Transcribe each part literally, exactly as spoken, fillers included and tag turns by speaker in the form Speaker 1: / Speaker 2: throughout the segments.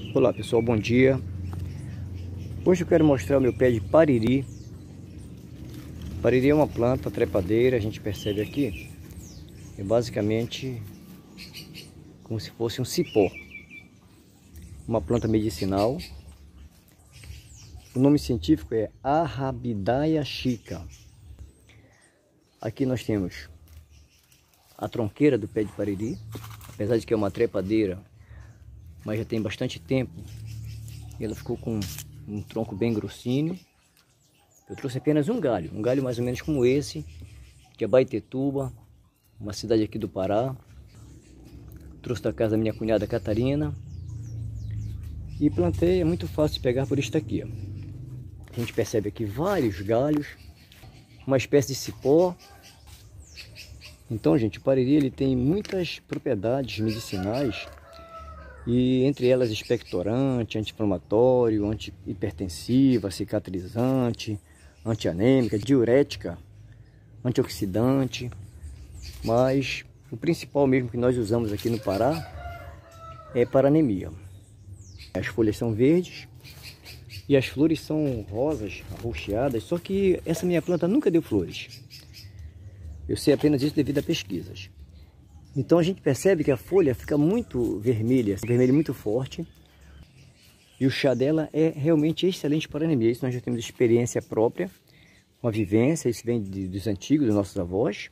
Speaker 1: Olá pessoal, bom dia. Hoje eu quero mostrar o meu pé de pariri. Pariri é uma planta trepadeira, a gente percebe aqui. É basicamente como se fosse um cipó. Uma planta medicinal. O nome científico é Arrabidaia chica. Aqui nós temos a tronqueira do pé de pariri. Apesar de que é uma trepadeira, mas já tem bastante tempo, e ela ficou com um tronco bem grossinho. Eu trouxe apenas um galho, um galho mais ou menos como esse, que é Baitetuba, uma cidade aqui do Pará. Trouxe da casa da minha cunhada Catarina e plantei. É muito fácil de pegar por isto aqui, ó. A gente percebe aqui vários galhos, uma espécie de cipó. Então, gente, o pariri ele tem muitas propriedades medicinais, e entre elas expectorante, anti-inflamatório, anti-hipertensiva, cicatrizante, antianêmica, diurética, antioxidante. Mas o principal mesmo que nós usamos aqui no Pará é para anemia. As folhas são verdes e as flores são rosas, arroxeadas, só que essa minha planta nunca deu flores. Eu sei apenas isso devido a pesquisas. Então a gente percebe que a folha fica muito vermelha, vermelho muito forte. E o chá dela é realmente excelente para anemia. Isso nós já temos experiência própria, uma vivência, isso vem de, dos antigos, dos nossos avós.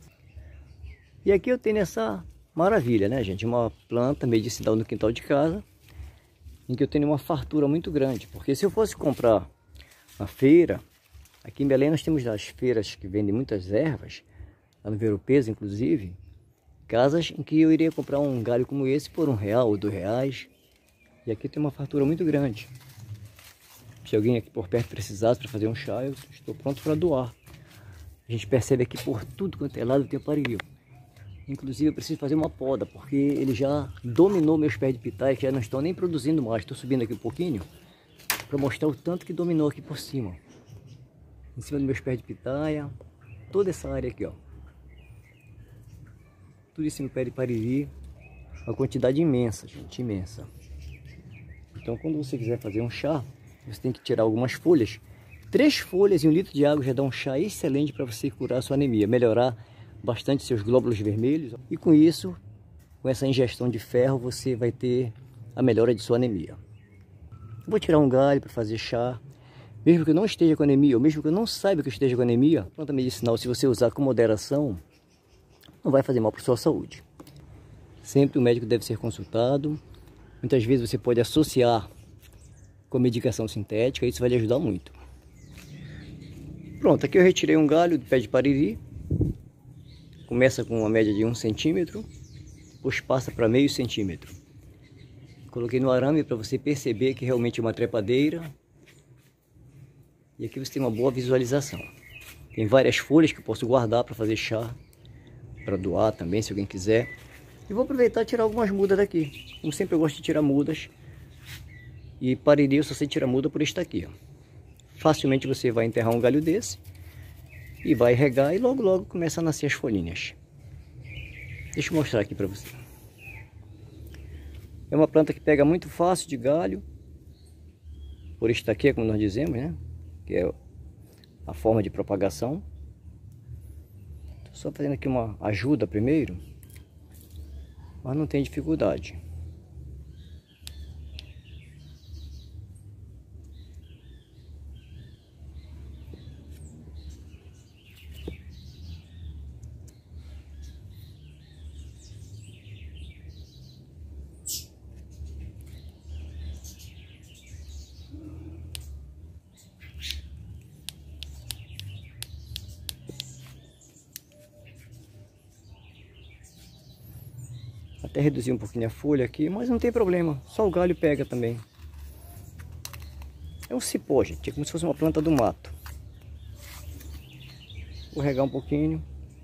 Speaker 1: E aqui eu tenho essa maravilha, né, gente? Uma planta medicinal no quintal de casa, em que eu tenho uma fartura muito grande. Porque se eu fosse comprar na feira, aqui em Belém nós temos as feiras que vendem muitas ervas, lá no Ver-o-Peso inclusive, casas em que eu iria comprar um galho como esse por um real ou dois reais. E aqui tem uma fartura muito grande. Se alguém aqui por perto precisasse para fazer um chá, eu estou pronto para doar. A gente percebe aqui por tudo quanto é lado tem pariri. Inclusive eu preciso fazer uma poda, porque ele já dominou meus pés de pitaia, que já não estão nem produzindo mais. Estou subindo aqui um pouquinho para mostrar o tanto que dominou aqui por cima. Em cima dos meus pés de pitaia, toda essa área aqui, ó. Tudo isso no pé de pariri, uma quantidade imensa, gente, imensa. Então, quando você quiser fazer um chá, você tem que tirar algumas folhas. Três folhas e um litro de água já dá um chá excelente para você curar a sua anemia, melhorar bastante seus glóbulos vermelhos. E com isso, com essa ingestão de ferro, você vai ter a melhora de sua anemia. Vou tirar um galho para fazer chá. Mesmo que eu não esteja com anemia, ou mesmo que eu não saiba que eu esteja com anemia, planta medicinal, se você usar com moderação, não vai fazer mal para a sua saúde. Sempre o médico deve ser consultado. Muitas vezes você pode associar com medicação sintética, isso vai lhe ajudar muito. Pronto, aqui eu retirei um galho do pé de pariri. Começa com uma média de um centímetro, depois passa para meio centímetro. Coloquei no arame para você perceber que realmente é uma trepadeira. E aqui você tem uma boa visualização. Tem várias folhas que eu posso guardar para fazer chá, para doar também, se alguém quiser. E vou aproveitar e tirar algumas mudas daqui. Como sempre eu gosto de tirar mudas. E pariri eu só sei tirar muda por este aqui, ó. Facilmente você vai enterrar um galho desse e vai regar, e logo logo começa a nascer as folhinhas. Deixa eu mostrar aqui para você. É uma planta que pega muito fácil de galho. Por este aqui, como nós dizemos, né? Que é a forma de propagação. Só fazendo aqui uma ajuda primeiro, mas não tem dificuldade. Até reduzir um pouquinho a folha aqui, mas não tem problema, só o galho pega também. É um cipó, gente, é como se fosse uma planta do mato. Vou regar um pouquinho.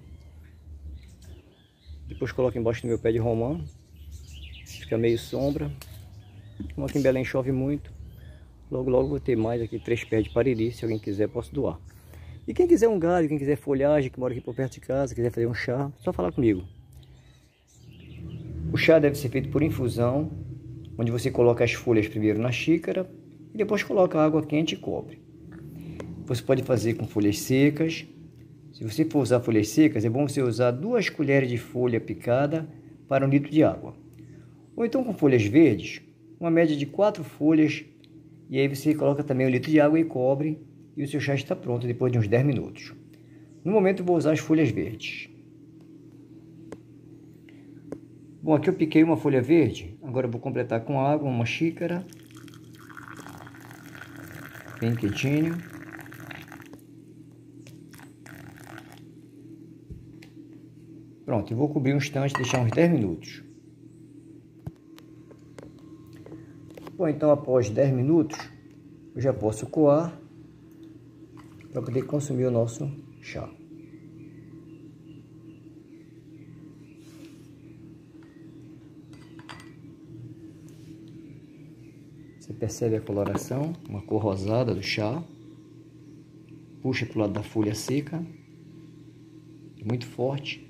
Speaker 1: Depois coloco embaixo do meu pé de romã. Fica meio sombra. Como aqui em Belém chove muito, logo logo vou ter mais aqui três pés de pariri. Se alguém quiser, posso doar. E quem quiser um galho, quem quiser folhagem, que mora aqui por perto de casa, quiser fazer um chá, só falar comigo. O chá deve ser feito por infusão, onde você coloca as folhas primeiro na xícara e depois coloca água quente e cobre. Você pode fazer com folhas secas. Se você for usar folhas secas, é bom você usar duas colheres de folha picada para um litro de água. Ou então com folhas verdes, uma média de quatro folhas, e aí você coloca também um litro de água e cobre, e o seu chá está pronto depois de uns dez minutos. No momento eu vou usar as folhas verdes. Bom, aqui eu piquei uma folha verde, agora eu vou completar com água, uma xícara, bem quentinho. Pronto, eu vou cobrir um instante, deixar uns dez minutos. Bom, então após dez minutos, eu já posso coar para poder consumir o nosso chá. Você percebe a coloração, uma cor rosada do chá. Puxa para o lado da folha seca, muito forte.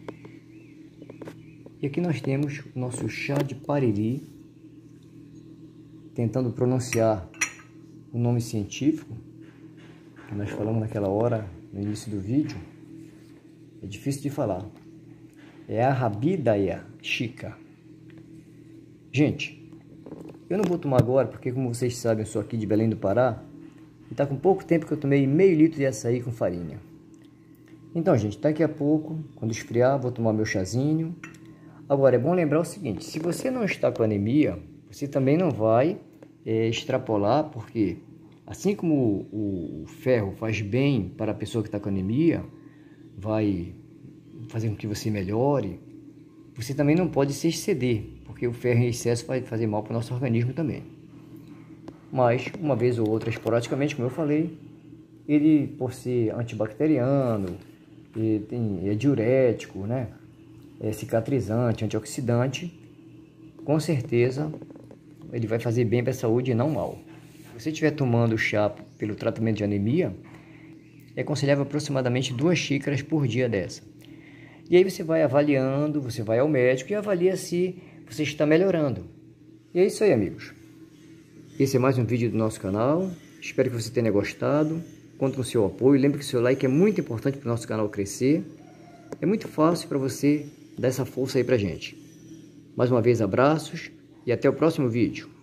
Speaker 1: E aqui nós temos o nosso chá de Pariri, tentando pronunciar o nome científico que nós falamos naquela hora, no início do vídeo. É difícil de falar. É Arrabidaia Chica. Gente, eu não vou tomar agora, porque como vocês sabem, eu sou aqui de Belém do Pará, e está com pouco tempo que eu tomei meio litro de açaí com farinha. Então, gente, daqui a pouco, quando esfriar, vou tomar meu chazinho. Agora, é bom lembrar o seguinte, se você não está com anemia, você também não vai é, extrapolar, porque assim como o, o ferro faz bem para a pessoa que está com anemia, vai fazer com que você melhore, você também não pode se exceder, porque o ferro em excesso vai fazer mal para o nosso organismo também. Mas, uma vez ou outra, esporadicamente, como eu falei, ele, por ser antibacteriano, ele tem, é diurético, né? É cicatrizante, antioxidante, com certeza ele vai fazer bem para a saúde e não mal. Se você estiver tomando chá pelo tratamento de anemia, é aconselhável aproximadamente duas xícaras por dia dessa. E aí você vai avaliando, você vai ao médico e avalia se você está melhorando. E é isso aí, amigos. Esse é mais um vídeo do nosso canal. Espero que você tenha gostado. Conto com o seu apoio. Lembre que o seu like é muito importante para o nosso canal crescer. É muito fácil para você dar essa força aí pra gente. Mais uma vez, abraços e até o próximo vídeo.